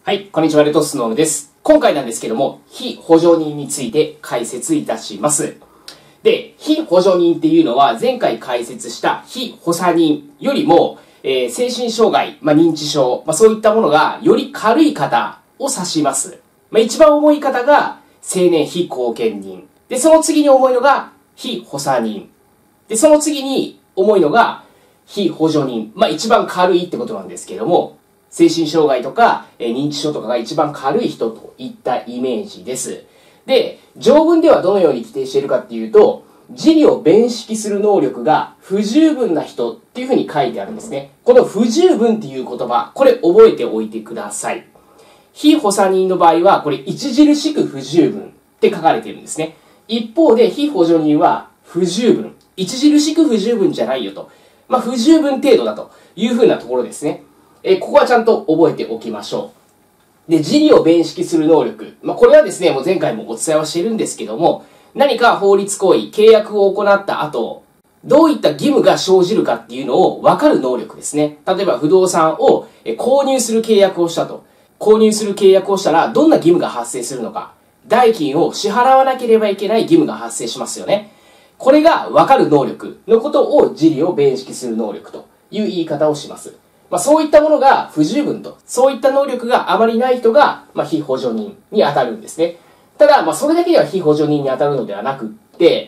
はい、こんにちは、レトスノームです。今回なんですけども、被補助人について解説いたします。で、被補助人っていうのは、前回解説した被補佐人よりも、精神障害、認知症、そういったものがより軽い方を指します。一番重い方が青年被後見人。で、その次に重いのが被補佐人。で、その次に重いのが被補助人。一番軽いってことなんですけども、精神障害とか認知症とかが一番軽い人といったイメージです。で、条文ではどのように規定しているかっていうと、自利を弁識する能力が不十分な人っていうふうに書いてあるんですね。この不十分っていう言葉、これ覚えておいてください。被補佐人の場合は、これ著しく不十分って書かれているんですね。一方で被補助人は不十分。著しく不十分じゃないよと。不十分程度だというふうなところですね。ここはちゃんと覚えておきましょう。で、自利を弁識する能力。これはですね、もう前回もお伝えはしているんですけども、何か法律行為、契約を行った後、どういった義務が生じるかっていうのを分かる能力ですね。例えば不動産を購入する契約をしたと。購入する契約をしたら、どんな義務が発生するのか。代金を支払わなければいけない義務が発生しますよね。これが分かる能力のことを自利を弁識する能力という言い方をします。そういったものが不十分と、そういった能力があまりない人が、被補助人に当たるんですね。ただ、それだけでは被補助人に当たるのではなくって、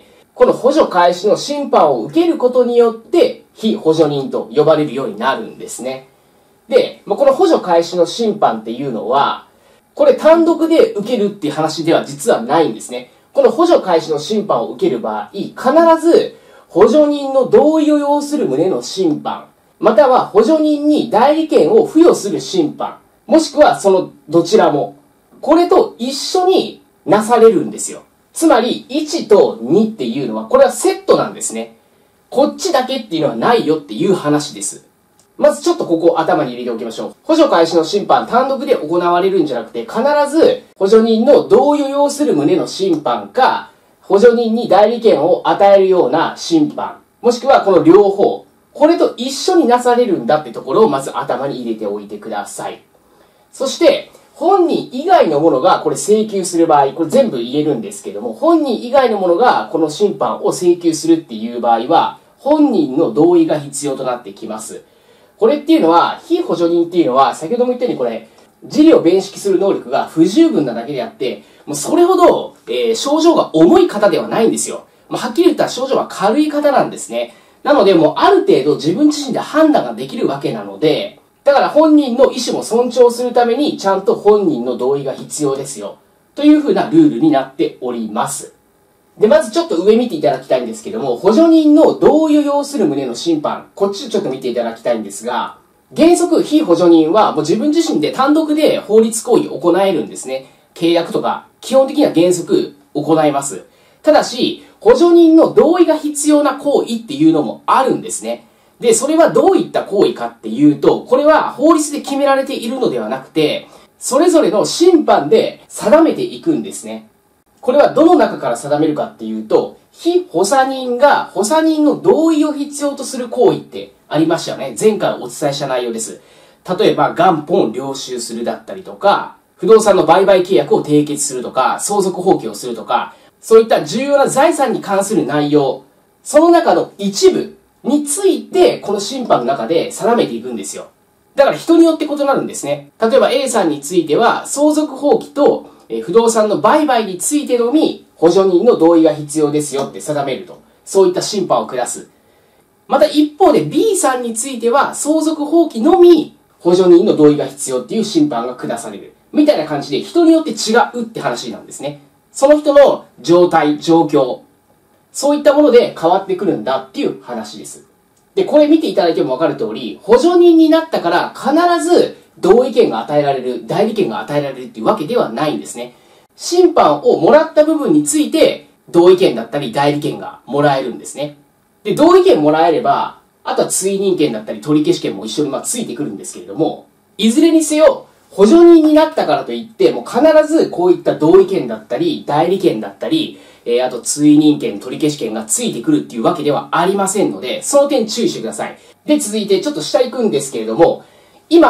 この補助開始の審判を受けることによって、被補助人と呼ばれるようになるんですね。で、この補助開始の審判っていうのは、これ単独で受けるっていう話では実はないんですね。この補助開始の審判を受ける場合、必ず補助人の同意を要する旨の審判、または補助人に代理権を付与する審判、もしくはそのどちらも、これと一緒になされるんですよ。つまり1と2っていうのは、これはセットなんですね。こっちだけっていうのはないよっていう話です。まずちょっとここを頭に入れておきましょう。補助開始の審判単独で行われるんじゃなくて、必ず補助人の同意を要する旨の審判か、補助人に代理権を与えるような審判、もしくはこの両方、これと一緒になされるんだってところをまず頭に入れておいてください。そして、本人以外のものがこれ請求する場合、これ全部言えるんですけども、本人以外のものがこの審判を請求するっていう場合は、本人の同意が必要となってきます。これっていうのは、被補助人っていうのは、先ほども言ったようにこれ、自利を弁識する能力が不十分なだけであって、もうそれほど、症状が重い方ではないんですよ。はっきり言ったら症状は軽い方なんですね。なので、もうある程度自分自身で判断ができるわけなので、だから本人の意思も尊重するために、ちゃんと本人の同意が必要ですよ。というふうなルールになっております。で、まずちょっと上見ていただきたいんですけども、補助人の同意を要する旨の審判、こっちちょっと見ていただきたいんですが、原則、被補助人はもう自分自身で単独で法律行為を行えるんですね。契約とか、基本的には原則行います。ただし、補助人の同意が必要な行為っていうのもあるんですね。で、それはどういった行為かっていうと、これは法律で決められているのではなくて、それぞれの審判で定めていくんですね。これはどの中から定めるかっていうと、被補佐人が補佐人の同意を必要とする行為ってありましたよね。前回お伝えした内容です。例えば、元本を領収するだったりとか、不動産の売買契約を締結するとか、相続放棄をするとか、そういった重要な財産に関する内容、その中の一部について、この審判の中で定めていくんですよ。だから人によって異なるんですね。例えば A さんについては、相続放棄と不動産の売買についてのみ、補助人の同意が必要ですよって定めると。そういった審判を下す。また一方で B さんについては、相続放棄のみ、補助人の同意が必要っていう審判が下される。みたいな感じで、人によって違うって話なんですね。その人の状態、状況、そういったもので変わってくるんだっていう話です。で、これ見ていただいてもわかる通り、補助人になったから必ず同意権が与えられる、代理権が与えられるっていうわけではないんですね。審判をもらった部分について、同意権だったり代理権がもらえるんですね。で、同意権もらえれば、あとは追認権だったり取り消し権も一緒についてくるんですけれども、いずれにせよ、補助人になったからといって、もう必ずこういった同意権だったり、代理権だったり、あと追認権、取り消し権がついてくるっていうわけではありませんので、その点注意してください。で、続いてちょっと下行くんですけれども、今、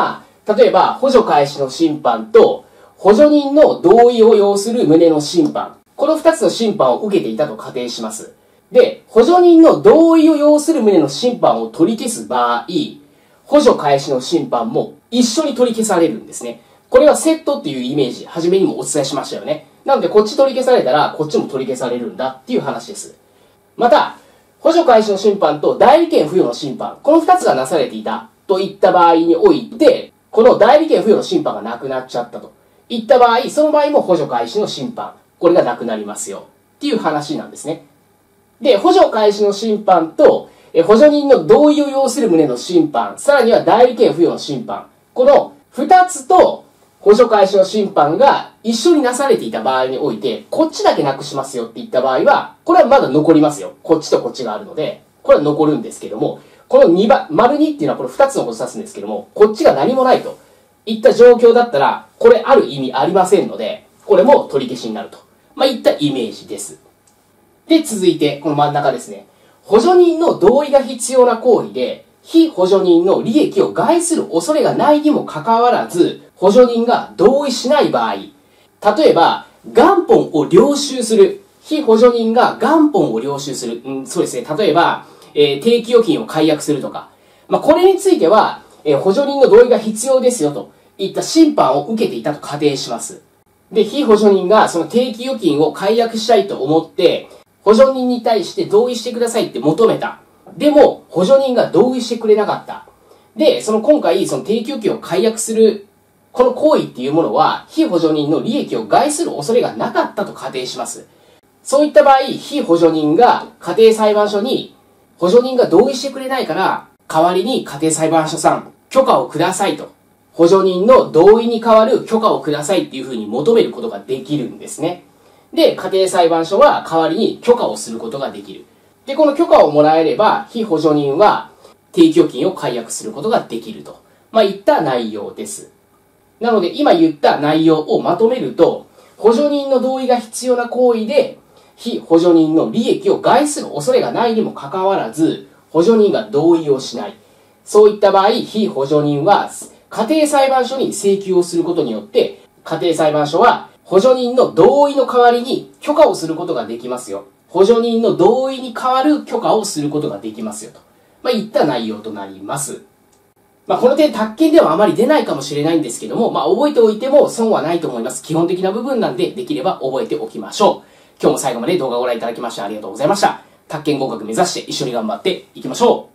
例えば、補助開始の審判と、補助人の同意を要する旨の審判。この2つの審判を受けていたと仮定します。で、補助人の同意を要する旨の審判を取り消す場合、補助開始の審判も一緒に取り消されるんですね。これはセットっていうイメージ、初めにもお伝えしましたよね。なので、こっち取り消されたら、こっちも取り消されるんだっていう話です。また、補助開始の審判と代理権付与の審判、この2つがなされていたといった場合において、この代理権付与の審判がなくなっちゃったといった場合、その場合も補助開始の審判、これがなくなりますよっていう話なんですね。で、補助開始の審判と、補助人の同意を要する旨の審判、さらには代理権付与の審判、この2つと補助開始の審判が一緒になされていた場合において、こっちだけなくしますよって言った場合は、これはまだ残りますよ。こっちとこっちがあるので、これは残るんですけども、この2番、丸2っていうのはこれ2つのことを指すんですけども、こっちが何もないといった状況だったら、これある意味ありませんので、これも取り消しになると。いったイメージです。で、続いて、この真ん中ですね。補助人の同意が必要な行為で、被補助人の利益を害する恐れがないにもかかわらず、補助人が同意しない場合、例えば、元本を領収する。被補助人が元本を領収する。そうですね。例えば、定期預金を解約するとか。これについては、補助人の同意が必要ですよといった審判を受けていたと仮定します。で、被補助人がその定期預金を解約したいと思って、補助人に対して同意してくださいって求めた。でも、補助人が同意してくれなかった。で、今回、その定期預金を解約する、この行為っていうものは、被補助人の利益を害する恐れがなかったと仮定します。そういった場合、被補助人が家庭裁判所に、補助人が同意してくれないから、代わりに家庭裁判所さん、許可をくださいと。補助人の同意に代わる許可をくださいっていうふうに求めることができるんですね。で、家庭裁判所は代わりに許可をすることができる。で、この許可をもらえれば、被補助人は定期預金を解約することができると。いった内容です。なので、今言った内容をまとめると、補助人の同意が必要な行為で、被補助人の利益を害する恐れがないにもかかわらず、補助人が同意をしない。そういった場合、被補助人は家庭裁判所に請求をすることによって、家庭裁判所は補助人の同意の代わりに許可をすることができますよ。補助人の同意に代わる許可をすることができますよと。いった内容となります。この点、宅建ではあまり出ないかもしれないんですけども、覚えておいても損はないと思います。基本的な部分なんで、できれば覚えておきましょう。今日も最後まで動画をご覧いただきましてありがとうございました。宅建合格目指して一緒に頑張っていきましょう。